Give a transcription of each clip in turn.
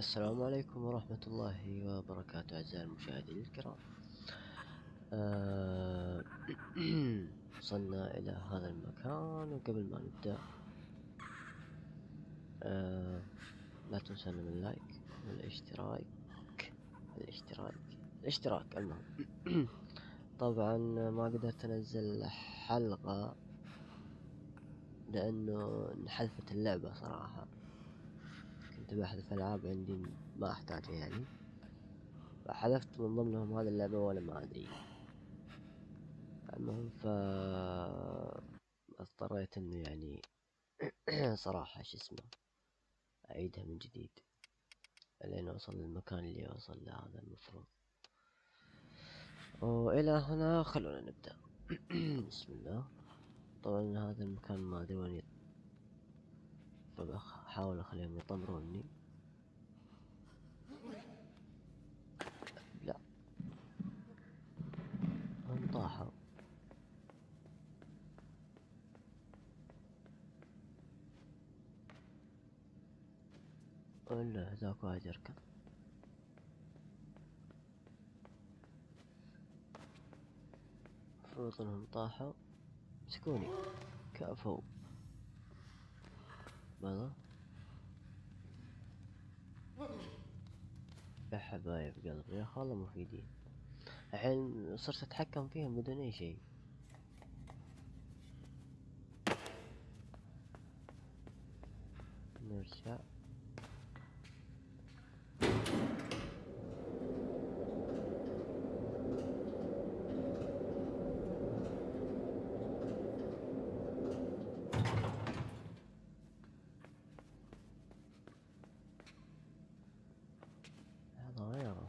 السلام عليكم ورحمة الله وبركاته أعزائي المشاهدين الكرام. آه، وصلنا إلى هذا المكان، وقبل ما نبدأ آه، لا تنسونا من اللايك والاشتراك الاشتراك الاشتراك المهم. طبعا ما قدرت أنزل حلقة لأنه انحذفت اللعبة صراحة. كنت بحذف ألعاب عندي ما أحتاجها يعني، فحذفت من ضمنهم هذه اللعبة ولا ما أدري. المهم اضطريت انه يعني صراحة شو اسمه اعيدها من جديد لين اوصل للمكان اللي اوصل له هذا المفروض. والى هنا خلونا نبدأ. بسم الله. طبعا هذا المكان ما ادري وين فبحاول اخليهم يطمروني. لا، هم طاحوا. ولا ذاك واحد يركض. المفروض انهم طاحوا. مسكوني كفو. ماذا؟ يا حبايب قلبي يا خالة مفيدين. الحين صرت اتحكم فيهم بدون اي شيء. نرجع. هذا غيره.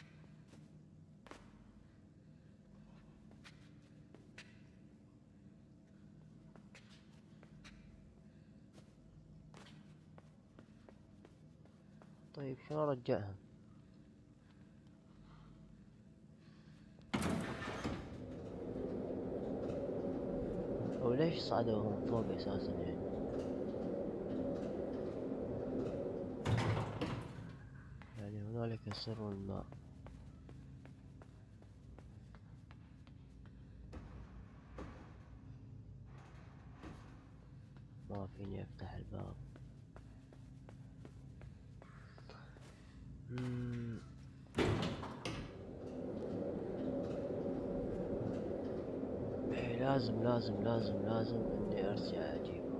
طيب شلون ارجعهم؟ وليش صعدوا هم فوق اساسا يعني هنالك سر ما. ما فيني افتح الباب. مم. إيه، لازم اني ارجع اجيبه.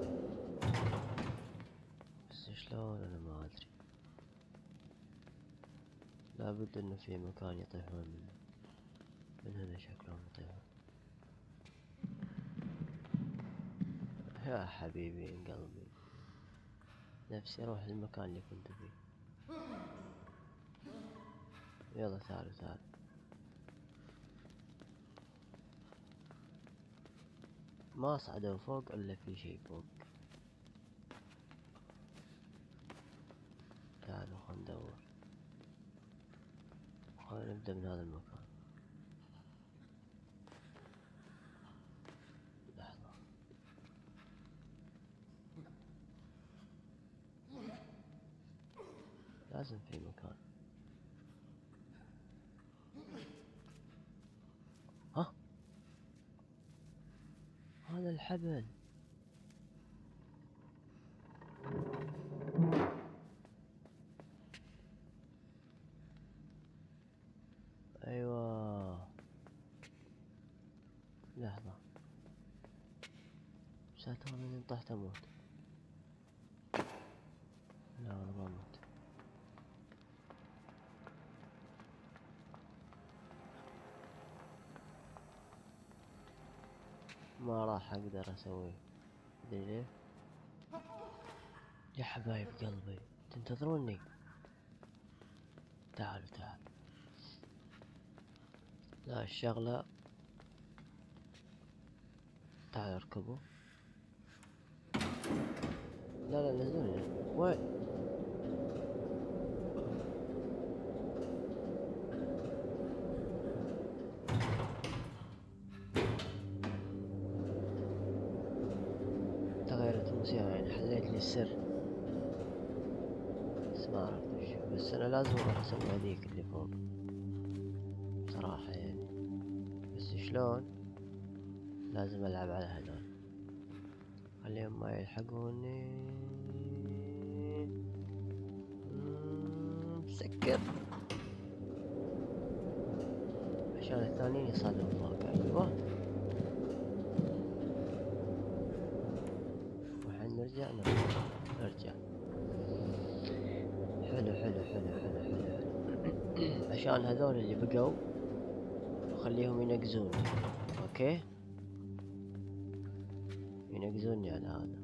بس شلون انا ما ادري. لابد انه في مكان يطيحون منه. من هنا شكلهم يطيحون. يا حبيبي من قلبي، نفسي اروح للمكان اللي كنت فيه. يلا تعالوا. ما صعدوا فوق الا في شيء فوق. تعالوا خلنا ندور. خلينا نبدأ من هذا المكان. لحظة. لازم في مكان. ها، هذا الحبل. ايوه. لحظة. ساتر اني طحت اموت. لا والله ما اموت. ما راح اقدر اسويه. ادري ليه؟ يا حبايب قلبي تنتظروني. تعالوا. لا الشغلة. تعالوا اركبوا. لا نزلوني وين. تغيرت الموسيقى يعني حليت لي السر. بس بس ما عرفت وشو، بس انا لازم اروح اسوي هذيك اللي فوق صراحة يعني. بس شلون؟ لازم العب على هذول، خليهم ما يلحقوني. سكر عشان الثانيين يصعدون فوق. ايوه، وحين نرجع نرجع. حلو حلو حلو حلو حلو حلو. عشان هذول اللي بقوا خليهم ينقزوني. اوكي، ينقزوني على هذا.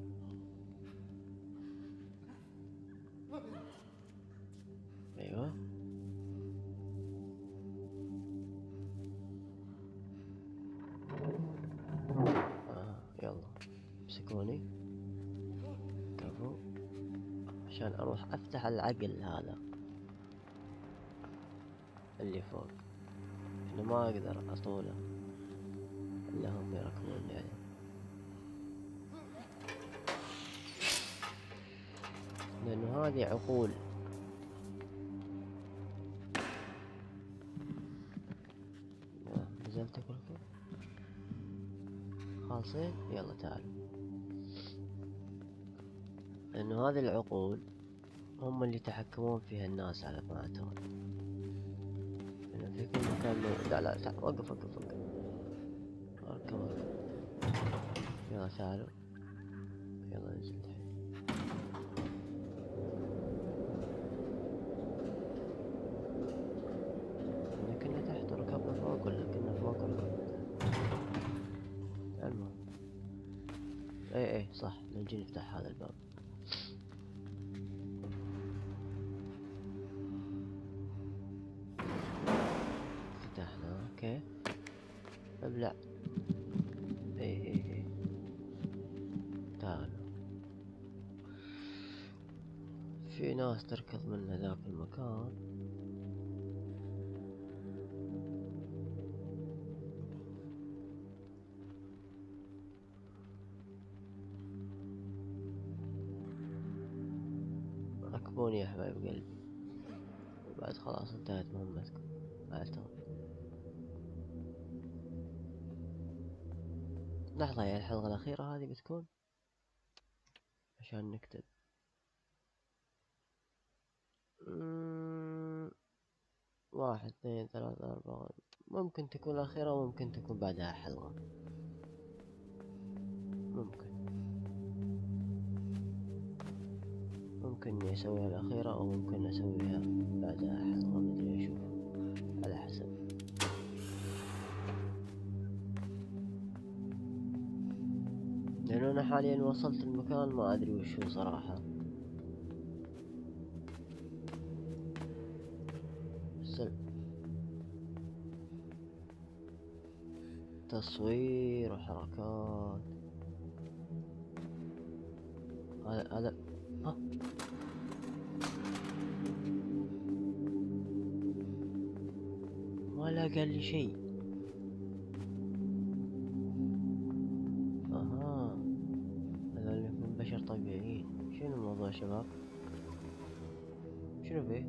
ايوه، يلا امسكوني كفو، عشان اروح افتح العقل هذا اللي فوق. انا ما اقدر اطوله الا هم يركبوني عليه، لانه هذه عقول. نزلت كلكم خالصين، يلا تعالوا. لانه هذه العقول هم اللي يتحكمون فيها الناس على ما اعتقد. لأنه في كل مكان لا لا تعال، وقف وقف وقف، اركب اركب. يلا تعالوا، يلا ننزل الحين. كنا تحت وركبنا فوق، ولا كنا فوق وركبنا تحت؟ المهم اي صح، نجي نفتح هذا الباب. فتحنا، اوكي ابلع. اي تعالوا. في ناس تركض من ذاك المكان. ركبوني يا حبايب قلبي، وبعد خلاص انتهت مهمتكم اعتقد. لحظة، يا الحلقة الأخيرة هذه بتكون عشان نكتب. 1 2 3 4. ممكن تكون الأخيرة وممكن تكون بعدها حلقة، ممكن إني أسويها الأخيرة أو ممكن أسويها بعدها حلقة، مدري أشوف على حسب. لأنه أنا حاليا وصلت المكان ما أدري وش هو صراحة. تصوير وحركات. هذا ولا قال لي شيء. اها، هذول من بشر طبيعيين. شنو الموضوع يا شباب؟ شنو فيه؟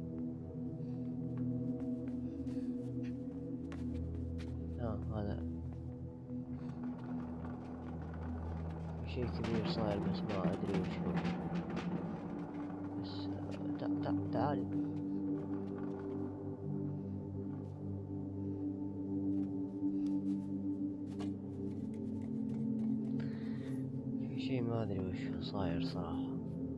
هذا شيء كبير صاير بس ما ادري وش هو. بس تعالي. في شيء ما ادري وش هو صاير صراحة.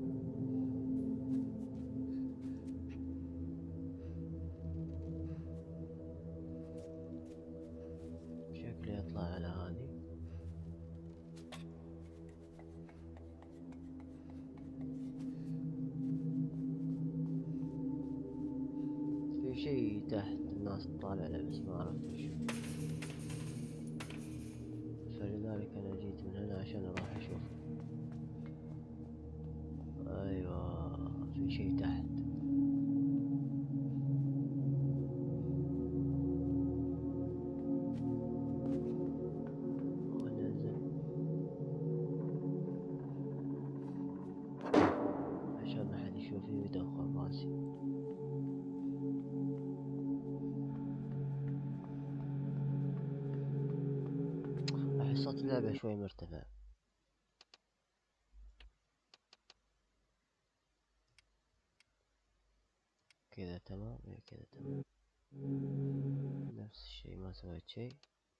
شكلي يطلع على هذه. في شيء تحت الناس تطالع له بس ما عرفت وش هو، فلذلك انا جيت من هنا عشان اروح اشوف. ايوه، في شيء تحت. وننزل عشان ما حد يشوفني ويدخل. راسي. أحس صوت اللعبة شوي مرتفع. كذا تمام، كذا تمام. نفس الشيء، ما سويت شيء.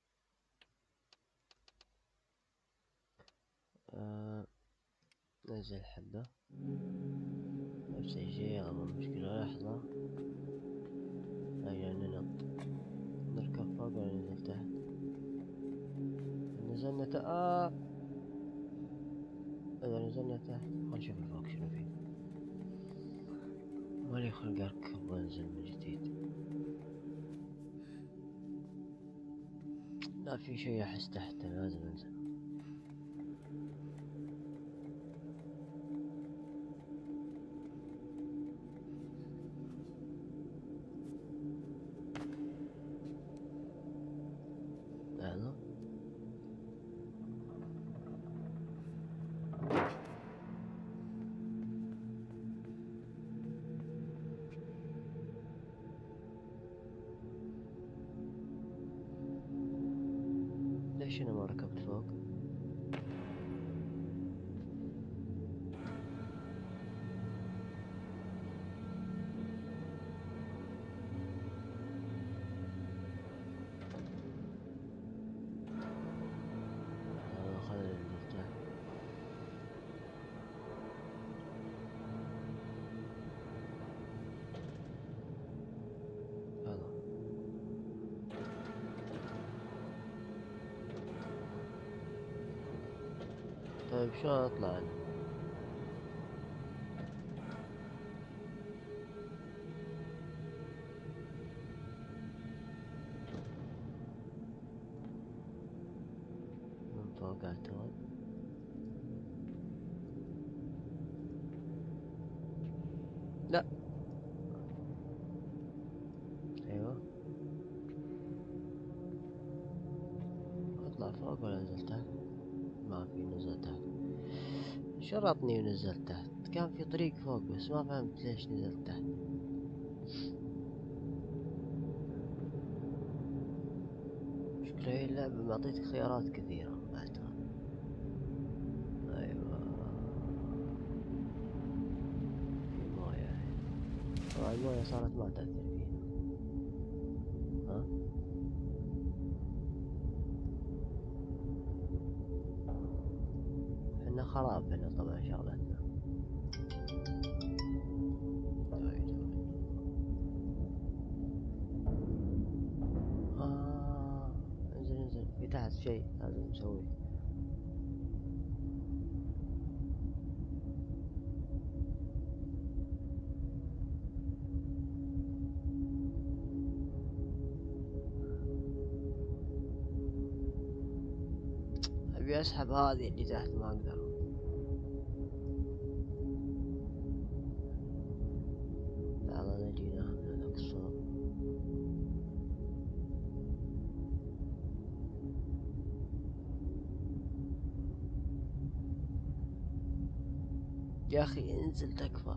نزل حبة. نفس الشيء، غير مشكلة. لحظة، أجل ننط. نركب فوق ولا ننزل تحت؟ نزلنا إذا نزلنا تحت خل نشوف الفوق شنو فيه. مالي خلق أركب وأنزل من جديد. لا، في شيء أحس تحت، لازم أنزل. لحظة. ليش أنا ما ركبت فوق؟ خلينا ننزل تحت. يلا. طيب شلون أطلع أنا؟ من فوق أعتقد. لا. أيوه. أطلع فوق ولا أنزل تحت؟ ما في، نزل تحت. شرطني ونزلت تحت. كان في طريق فوق بس ما فهمت ليش نزلت تحت. مشكلة هي اللعبة معطيتك خيارات كثيرة أعتقد. أيوة. في موية الحين. طبعا الموية صارت ما تأثر فينا. ها؟ حنا خراب هنا طبعا شغلتنا. انزل في تحت شيء لازم نسويه. ابي اسحب هذه اللي تحت، ما اقدر. لحظة، نجينا من ذاك الصوب. يا اخي انزل تكفى.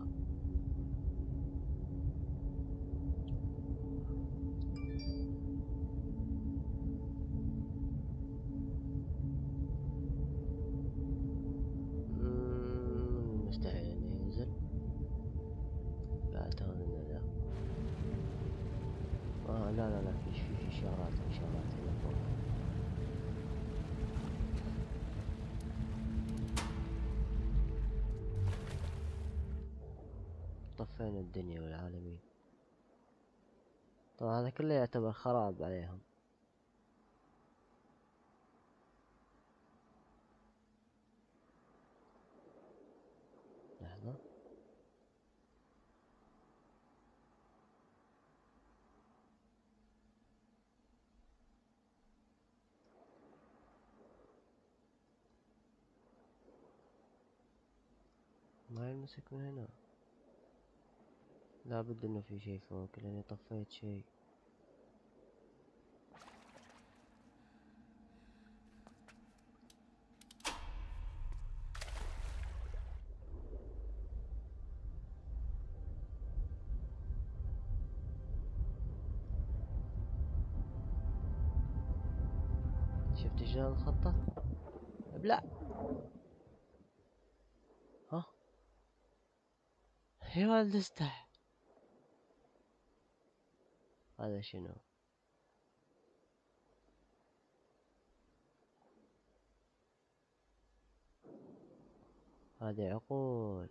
مستحيل انه ينزل. لا اعتقد انه لا. لا في شغلات هنا فوق. طفينا الدنيا والعالمين. طبعا هذا كله يعتبر خراب عليهم. لحظة. ما يمسك من هنا. لابد انه في شيء فوق لاني طفيت شيء. شفت شلون الخطة؟ ابلع. ها يا ولد استح. هذا شنو؟ هذه عقول.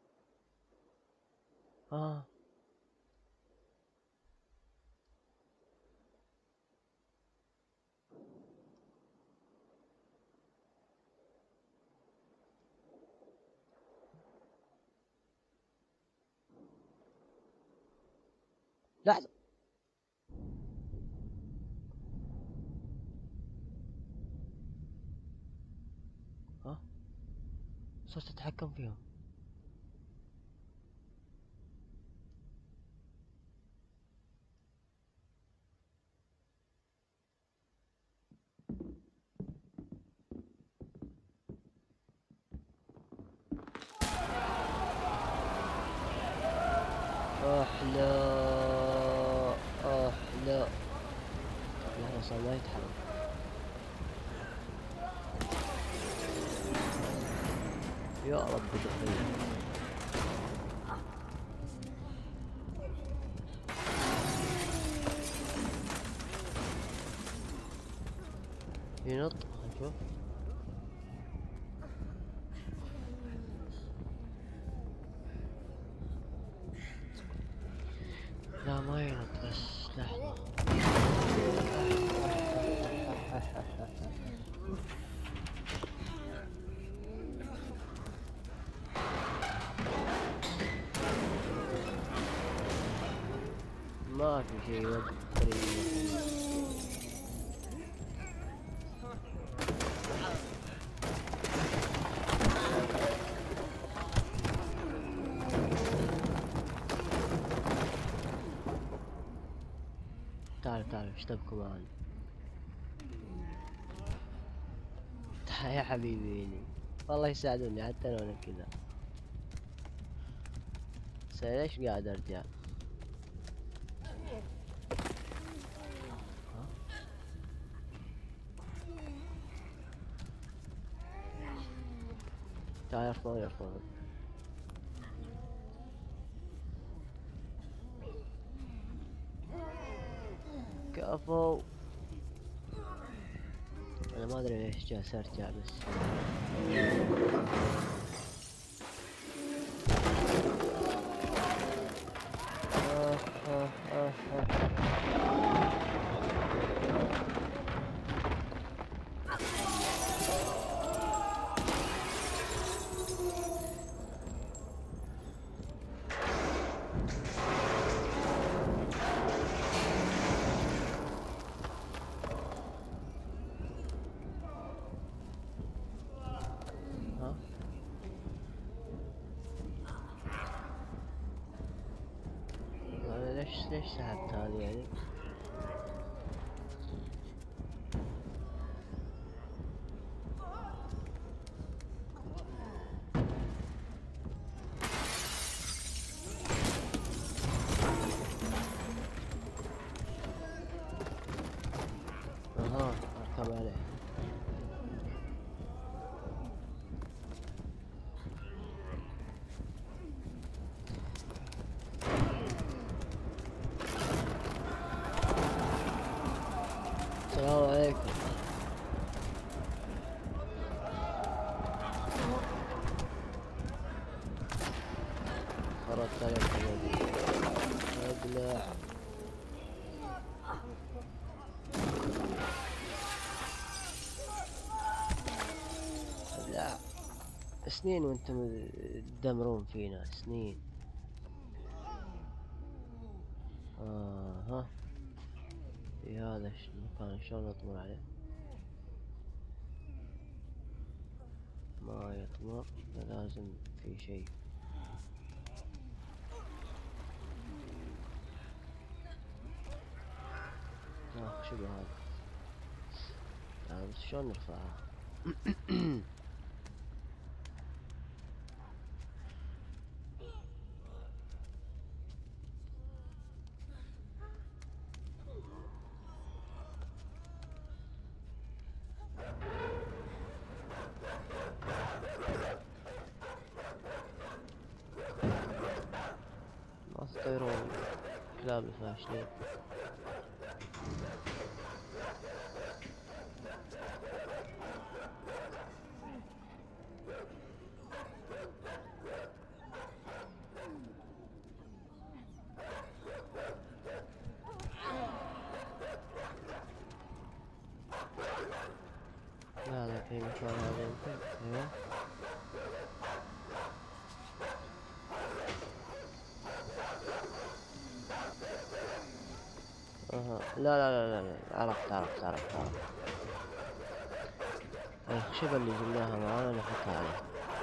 ها لحظة. ها صرت اتحكم فيهم. احلى احلى. لحظة صار ما يتحرك. يا رب دقيقة. ينط نشوف. لا ما ينط بس لحظة. ما في شيء يوقف. تعال ايش تبكوا معانا؟ تعال يا حبيبي. والله يساعدوني حتى لو انا كذا. ليش قاعد ارجع؟ تعال يرفعون. كفو. انا ما ادري ليش جالس ارجع بس. ليش سحبت هذه يعني؟ اها اركب عليه. السلام عليكم. خرجت عليكم. ابلع. ابلع. سنين وانتم تدمرون فينا سنين. ها في هذا المكان شلون نطمر عليه؟ ما يطمر. لازم في شيء. شنو هذا؟ بس شلون نرفعها؟ يطيرون كلاب الفاشلين. لا لا، في مكان هذا يمكن. ايوه اها، لا لا لا لا لا. عرفت. الخشبة اللي جبناها معانا نحطها عليه.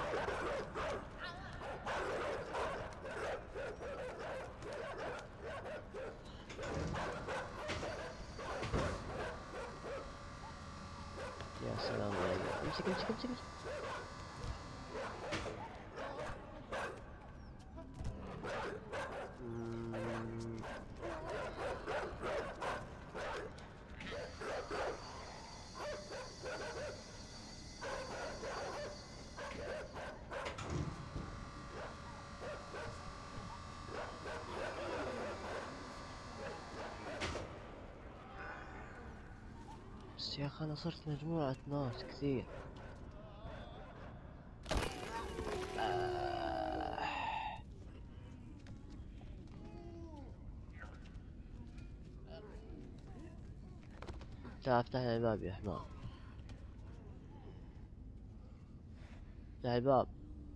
يا سلام عليك، امسك. مم. بس يا اخي انا صرت مجموعة ناس كثير. تعال افتح لي الباب يا حمار، افتح الباب.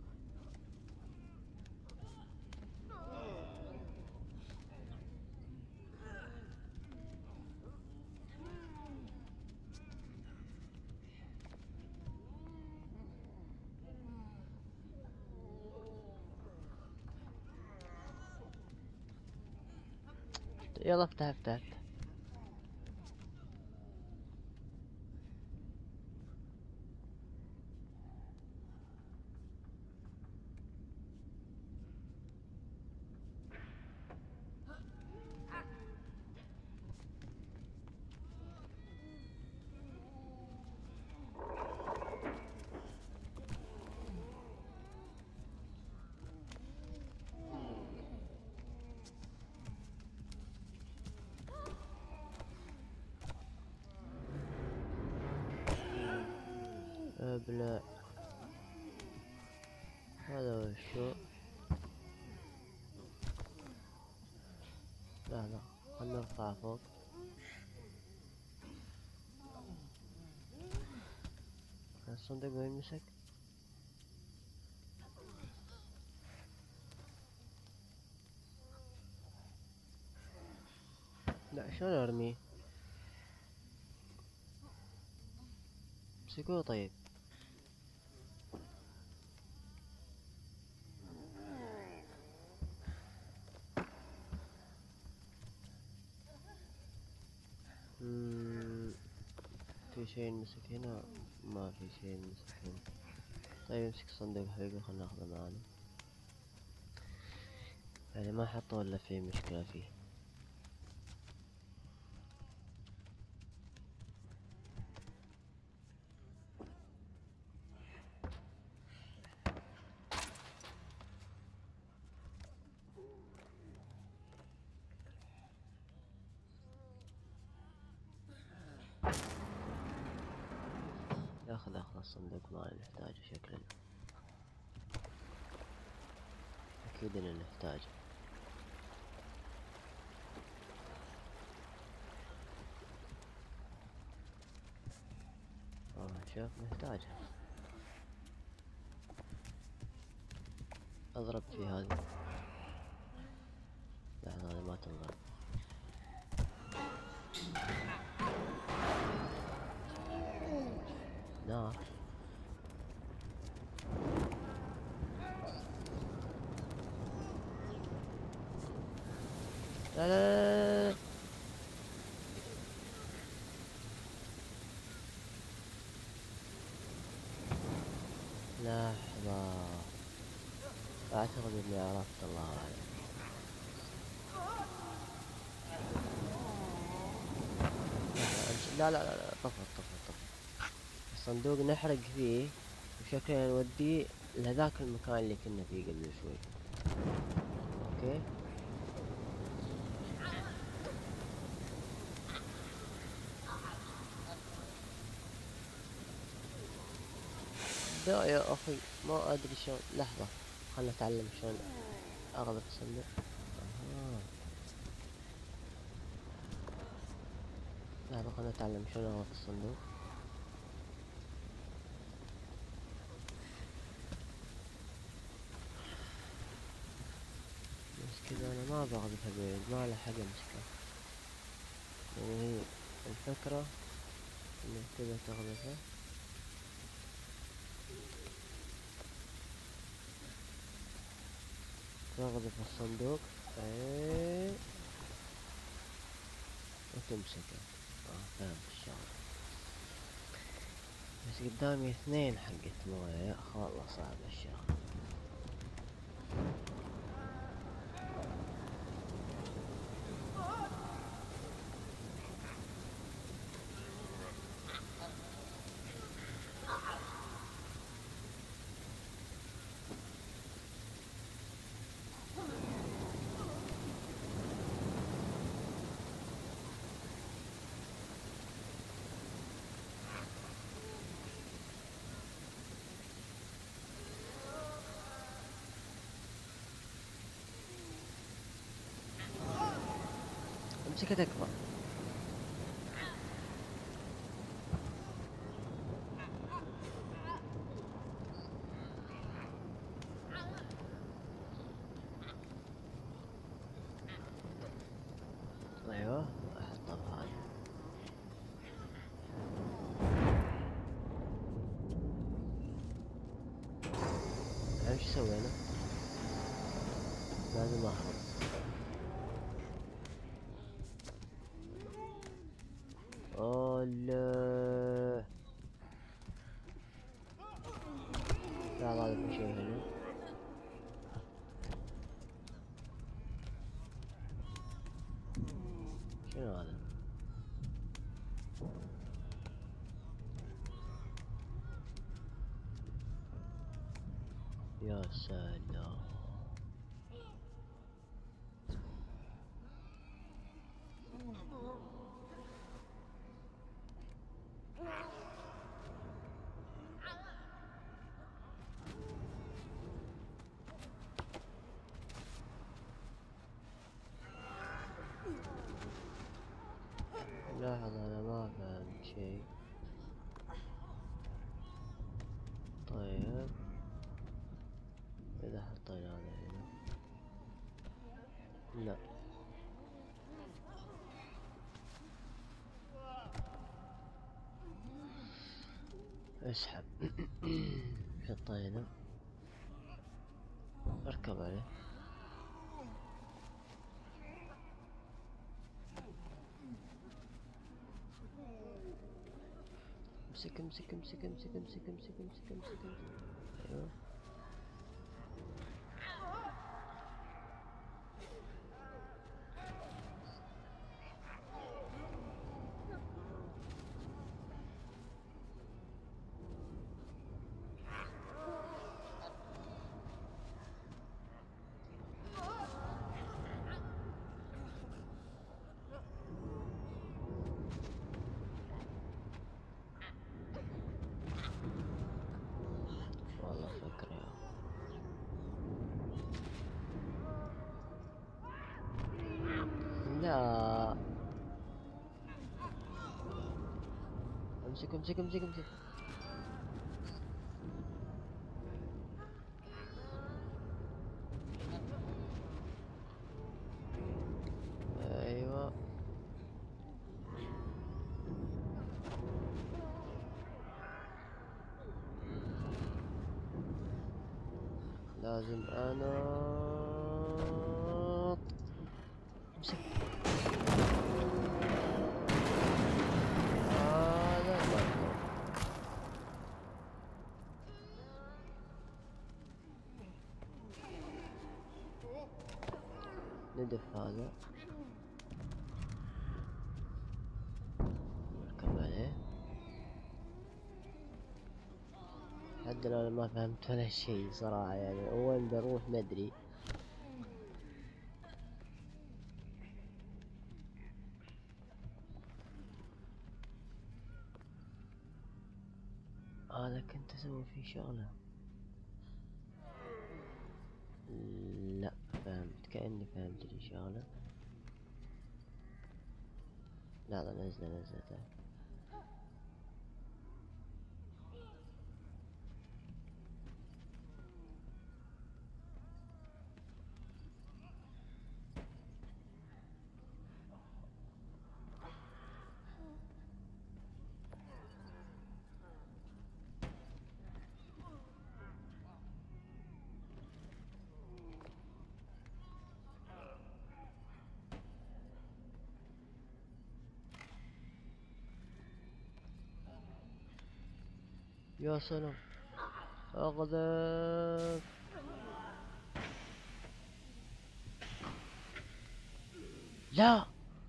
يلا افتح. ابلع. هذا وشو؟ لا خلنا نرفع فوق. الصندوق وين مسك؟ لا شلون ارميه؟ امسكوه طيب. في شيء نمسك هنا؟ ما في شيء نمسك هنا. طيب امسك الصندوق حقيقي، خلنا ناخذه معانا. يعني ما حطوا ولا في مشكلة فيه. اخذ الصندوق معنا، نحتاجه شكلا. اكيد اننا نحتاجه. شوف نحتاجه. اضرب في هذه. لا هذه ما تنضرب. نار. لا لحظة، اعتقد اني عرفت، الله اعلم. لا طفى. الصندوق نحرق فيه وشكلنا نوديه لذاك المكان اللي كنا فيه قبل شوي. اوكي لا يا اخي ما ادري شلون. لحظة خلنا نتعلم شلون اغلق الصندوق. آه. لحظة خلنا نتعلم شلون اغلق الصندوق. بس كذا انا ما بغلقها بعيد، ما له حق امسكها. يعني هي الفكرة انك كذا تغلقها. تغلق الصندوق ايه وتمسكه. فهمت الشغل. بس قدامي اثنين حقت موية، والله صعب الشغل. امسكها تكبر. ايوه احطها بهذا. الحين شو سوينا؟ لازم اهرب. الله. لا هذا في شيء هنا. شنو هذا؟ يا سلام. لحظة انا ما فهمت شيء. طيب اذا حطينا هذا هنا. لا اسحب. حطينا. اركب عليه. امسك امسك امسك امسك امسك امسك امسك امسك. ايوه والله فكرة يا أخي. لا امسك امسك امسك امسك. ايوه لازم انط. امسك. هذا المطلوب. ندف هذا. نركب عليه. لحد الآن أنا ما فهمت ولا شيء صراحة، يعني وين بروح ما ادري. هذا كنت اسوي فيه شغلة. لا فهمت، كأني فهمت لي شغلة. لا نزله. يا سلام، اغذر. لا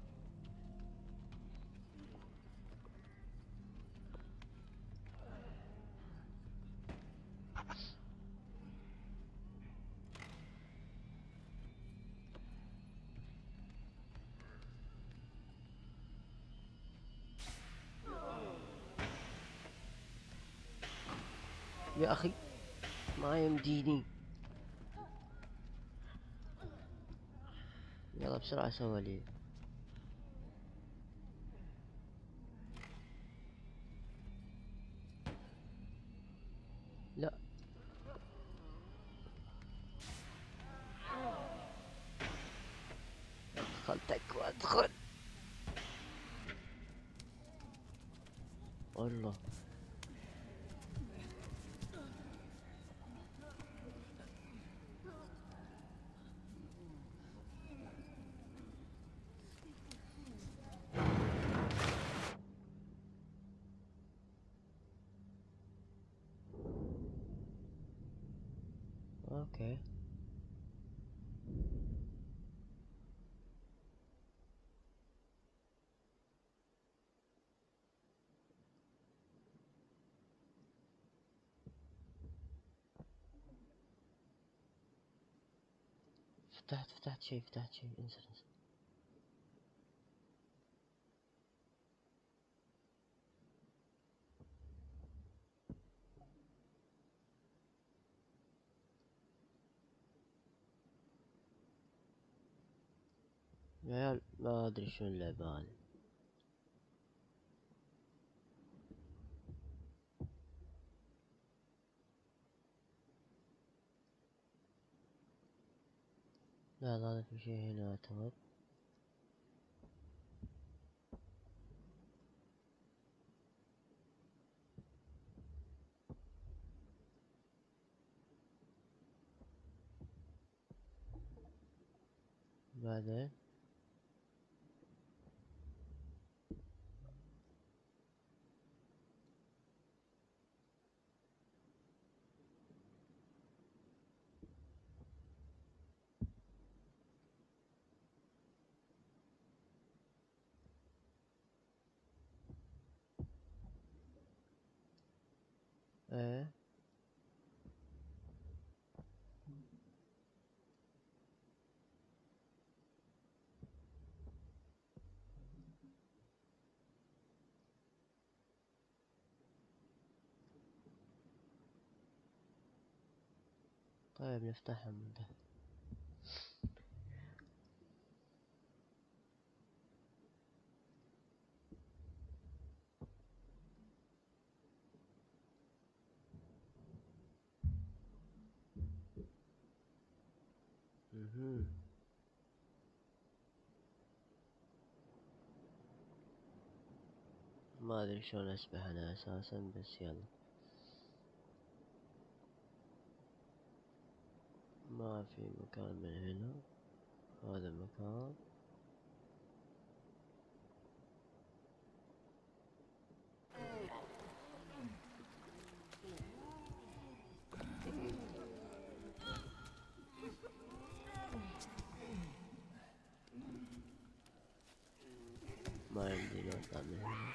يا اخي ما يمديني. يلا بسرعة سوى لي. لا دخلتك وادخل. والله اوكي. فتحت شيء انزل. يا عيال ما ادري شنو اللعبة هذه. لا في شيء هنا اعتقد. بعدين ايه. طيب نفتحها من ده. ما ادري شلون اسبح انا اساسا، بس يلا. ما في مكان من هنا. هذا المكان. ما يمديني اطلع من هنا.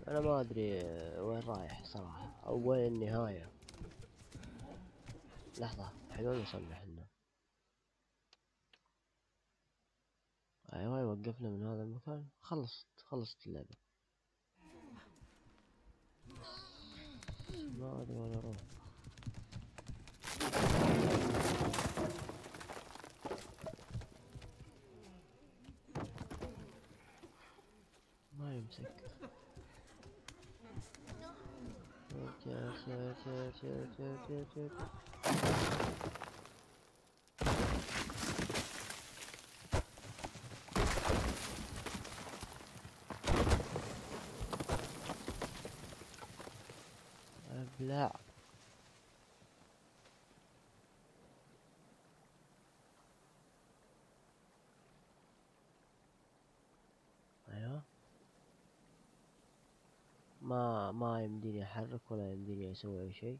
انا ما ادري وين رايح صراحة او وين النهاية. لحظة، الحين وين وصلنا احنا؟ ايوه وقفنا من هذا المكان. خلصت اللعبة. ما ادري وين اروح. ما يمسك. ابلع. ايوه. ما يمديني احرك ولا يمديني اسوي اي شيء.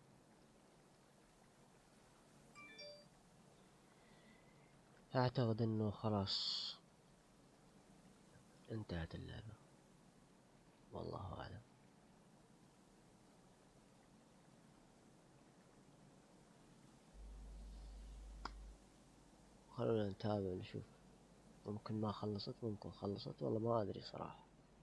اعتقد انه خلاص انتهت اللعبة، والله اعلم. خلونا نتابع نشوف. ممكن ما خلصت، ممكن خلصت، والله ما ادري صراحة.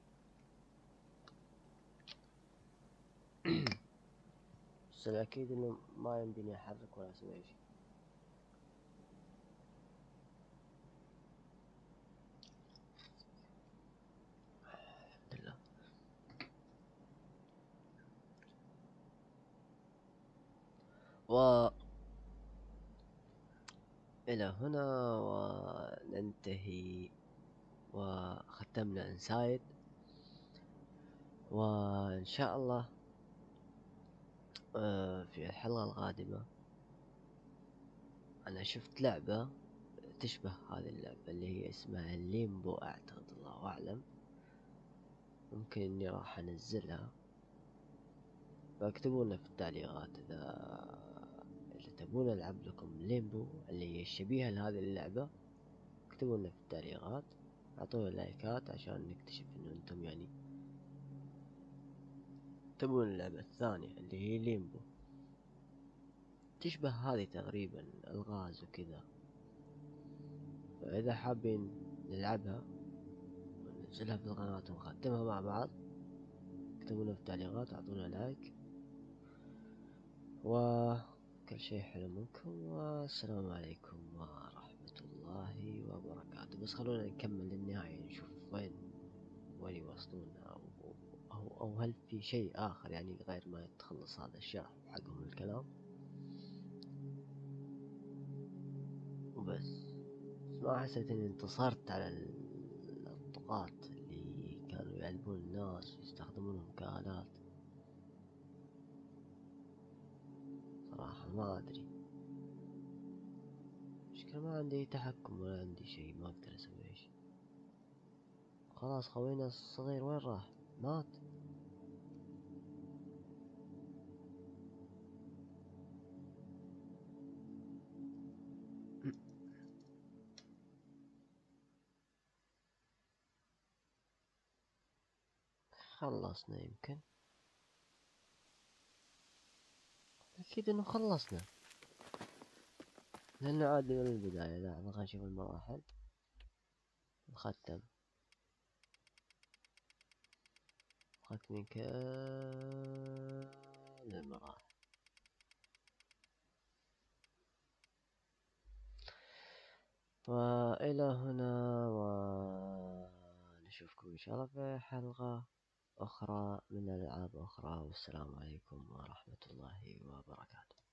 بس الاكيد انه ما يمديني احرك ولا اسوي اي شيء. الحمد لله. و الى هنا وننتهي، وختمنا انسايد. وان شاء الله في الحلقة القادمة انا شفت لعبة تشبه هذه اللعبة اللي هي اسمها ليمبو، اعتقد، الله اعلم. ممكن اني راح انزلها، فاكتبوا لنا في التعليقات اذا تبون العب لكم ليمبو اللي هي شبيهة لهذه اللعبة. اكتبوا لنا في التعليقات، اعطونا لايكات عشان نكتشف انه انتم يعني تبون اللعبة الثانية اللي هي ليمبو، تشبه هذه تقريبا، الغاز وكذا. فاذا حابين نلعبها وننزلها في القناة ونختمها مع بعض، اكتبوا لنا في التعليقات، اعطونا لايك، وكل شيء حلو منكم. والسلام عليكم ورحمة الله وبركاته. بس خلونا نكمل للنهاية نشوف وين يوصلون، أو هل في شيء آخر يعني غير ما تخلص هذا الشرح حقهم الكلام وبس. ما حسيت إني انتصرت على الطغاة اللي كانوا يعذبون الناس ويستخدمونهم كآلات. صراحة ما أدري، مشكلة ما عندي تحكم ولا عندي شيء، ما أقدر أسوي شيء. خلاص خوينا الصغير وين راح؟ مات. خلصنا يمكن، أكيد إنه خلصنا لأنه عاد من البداية. لا خلينا نشوف المراحل. نختم ختم كامل المراحل. وإلى هنا، ونشوفكم إن شاء الله في حلقة أخرى من ألعاب أخرى. والسلام عليكم ورحمة الله وبركاته.